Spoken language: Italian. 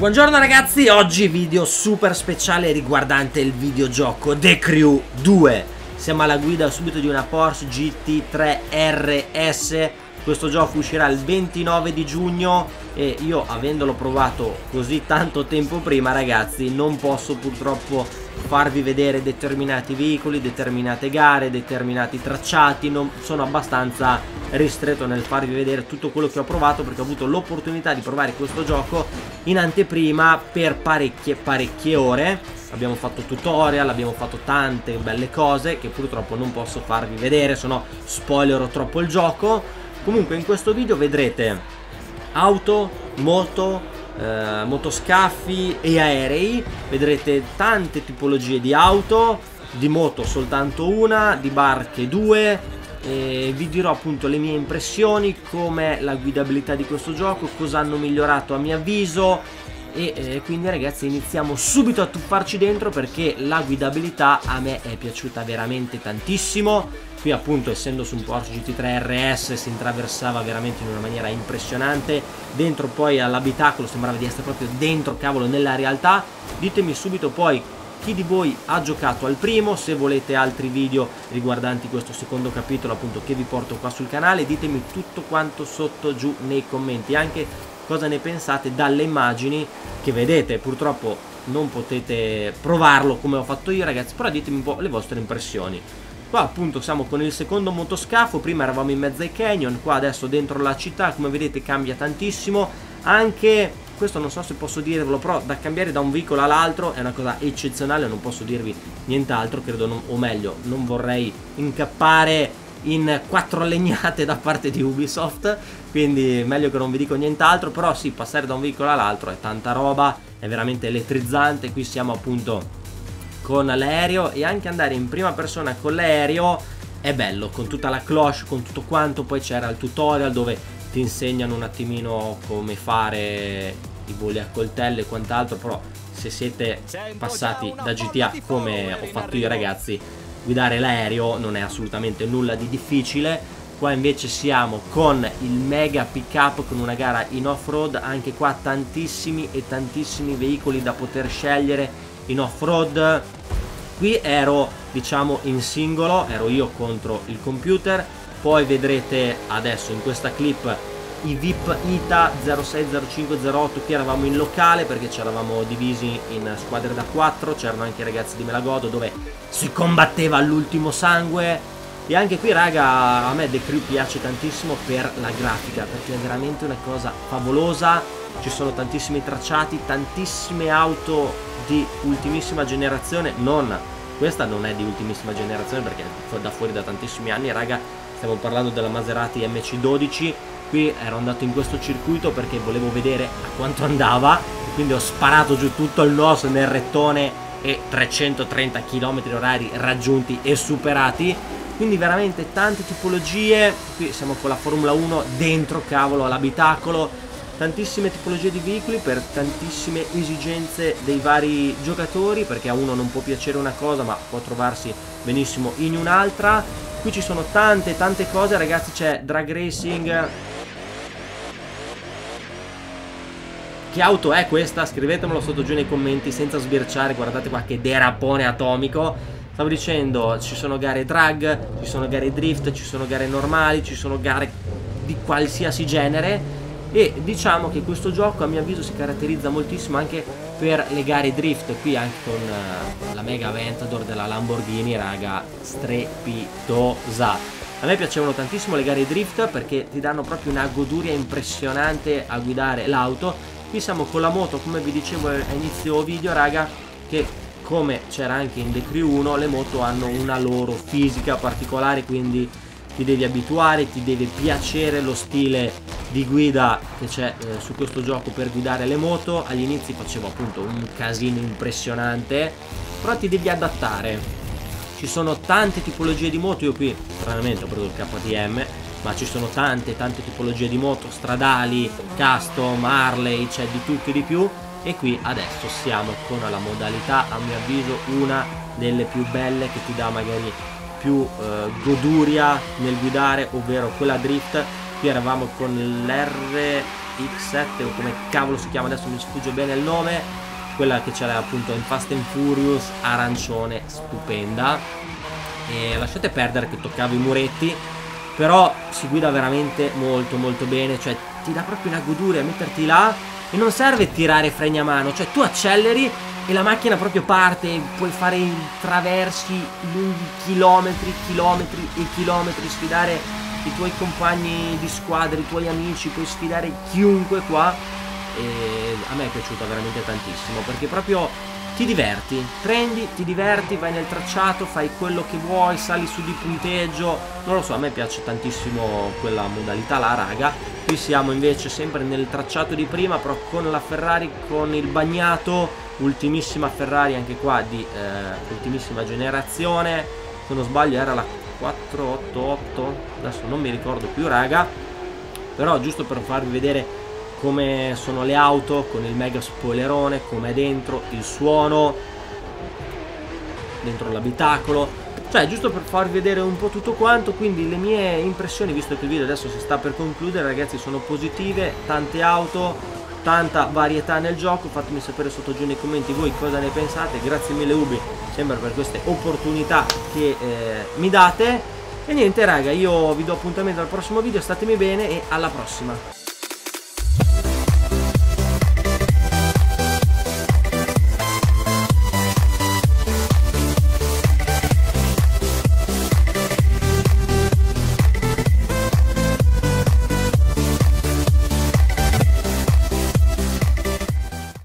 Buongiorno ragazzi, oggi video super speciale riguardante il videogioco The Crew 2. Siamo alla guida subito di una Porsche GT3 RS. Questo gioco uscirà il 29 di giugno e io, avendolo provato così tanto tempo prima, ragazzi, non posso purtroppo farvi vedere determinati veicoli, determinate gare, determinati tracciati. Non sono abbastanza ristretto nel farvi vedere tutto quello che ho provato, perché ho avuto l'opportunità di provare questo gioco in anteprima per parecchie ore. Abbiamo fatto tutorial, abbiamo fatto tante belle cose che purtroppo non posso farvi vedere, se no spoilerò troppo il gioco. Comunque in questo video vedrete auto, moto, motoscaffi e aerei. Vedrete tante tipologie di auto, di moto soltanto una, di barche due. E vi dirò appunto le mie impressioni, com'è la guidabilità di questo gioco, cosa hanno migliorato a mio avviso. E quindi ragazzi iniziamo subito a tuffarci dentro, perché la guidabilità a me è piaciuta veramente tantissimo. Qui appunto, essendo su un Porsche GT3 RS, si intraversava veramente in una maniera impressionante. Dentro poi all'abitacolo sembrava di essere proprio dentro, cavolo, nella realtà. Ditemi subito poi chi di voi ha giocato al primo, se volete altri video riguardanti questo secondo capitolo appunto che vi porto qua sul canale. Ditemi tutto quanto sotto giù nei commenti, anche cosa ne pensate dalle immagini che vedete. Purtroppo non potete provarlo come ho fatto io, ragazzi, però ditemi un po' le vostre impressioni. Qua appunto siamo con il secondo motoscafo, prima eravamo in mezzo ai canyon, qua adesso dentro la città, come vedete cambia tantissimo. Anche questo non so se posso dirvelo, però da cambiare da un veicolo all'altro è una cosa eccezionale, non posso dirvi nient'altro, credo, o meglio, non vorrei incappare in 4 legnate da parte di Ubisoft, quindi meglio che non vi dico nient'altro. Però sì, passare da un veicolo all'altro è tanta roba, è veramente elettrizzante. Qui siamo appunto con l'aereo, e anche andare in prima persona con l'aereo è bello, con tutta la cloche, con tutto quanto. Poi c'era il tutorial dove ti insegnano un attimino come fare i voli a coltello e quant'altro, però se siete passati da GTA come ho fatto io, ragazzi, guidare l'aereo non è assolutamente nulla di difficile. Qua invece siamo con il mega pick up, con una gara in off-road. Anche qua tantissimi e tantissimi veicoli da poter scegliere in off-road. Qui ero, diciamo, in singolo, ero io contro il computer. Poi vedrete adesso in questa clip i VIP ITA 060508, che eravamo in locale perché ci eravamo divisi in squadre da 4. C'erano anche i ragazzi di Melagodo, dove si combatteva all'ultimo sangue. E anche qui, raga, a me The Crew piace tantissimo per la grafica, perché è veramente una cosa favolosa. Ci sono tantissimi tracciati, tantissime auto di ultimissima generazione. Questa non è di ultimissima generazione perché è da fuori da tantissimi anni, raga. Stiamo parlando della Maserati MC12. Qui ero andato in questo circuito perché volevo vedere a quanto andava, quindi ho sparato giù tutto il NOS nel rettone e 330 km/h raggiunti e superati. Quindi veramente tante tipologie. Qui siamo con la Formula 1 dentro, cavolo, all'abitacolo. Tantissime tipologie di veicoli per tantissime esigenze dei vari giocatori, perché a uno non può piacere una cosa ma può trovarsi benissimo in un'altra. Qui ci sono tante cose, ragazzi. C'è drag racing. Che auto è questa? Scrivetemelo sotto giù nei commenti senza sbirciare. Guardate qua che derapone atomico. Stavo dicendo, ci sono gare drag, ci sono gare drift, ci sono gare normali, ci sono gare di qualsiasi genere. E diciamo che questo gioco a mio avviso si caratterizza moltissimo anche per le gare drift. Qui anche con la Mega Aventador della Lamborghini, raga, strepitosa. A me piacevano tantissimo le gare drift perché ti danno proprio una goduria impressionante a guidare l'auto. Qui siamo con la moto, come vi dicevo a inizio video, raga, che come c'era anche in The Crew 1, le moto hanno una loro fisica particolare, quindi ti devi abituare, ti deve piacere lo stile di guida che c'è su questo gioco per guidare le moto. Agli inizi facevo appunto un casino impressionante, però ti devi adattare. Ci sono tante tipologie di moto. Io qui stranamente ho preso il KTM, ma ci sono tante tipologie di moto, stradali, custom, Harley, c'è di tutto e di più. E qui adesso siamo con la modalità, a mio avviso, una delle più belle, che ti dà magari più goduria nel guidare, ovvero quella drift. Qui eravamo con X7 o come cavolo si chiama, adesso mi sfugge bene il nome, quella che c'è appunto in Fast and Furious, arancione, stupenda. E lasciate perdere che toccavo i muretti, però si guida veramente molto molto bene, cioè ti dà proprio una goduria metterti là e non serve tirare freni a mano, cioè tu acceleri e la macchina proprio parte, puoi fare traversi lunghi chilometri, chilometri e chilometri, sfidare i tuoi compagni di squadra, i tuoi amici, puoi sfidare chiunque qua. E a me è piaciuta veramente tantissimo, perché proprio ti diverti, prendi, ti diverti, vai nel tracciato, fai quello che vuoi, sali su di punteggio, non lo so, a me piace tantissimo quella modalità là, raga. Qui siamo invece sempre nel tracciato di prima, però con la Ferrari, con il bagnato, ultimissima Ferrari anche qua di ultimissima generazione, se non sbaglio era la 488, adesso non mi ricordo più, raga, però giusto per farvi vedere come sono le auto, con il mega spoilerone, com'è dentro, il suono dentro l'abitacolo, cioè giusto per farvi vedere un po' tutto quanto. Quindi le mie impressioni, visto che il video adesso si sta per concludere, ragazzi, sono positive, tante auto, tanta varietà nel gioco. Fatemi sapere sotto giù nei commenti voi cosa ne pensate. Grazie mille Ubi sempre per queste opportunità che mi date. E niente raga, io vi do appuntamento al prossimo video, statemi bene e alla prossima.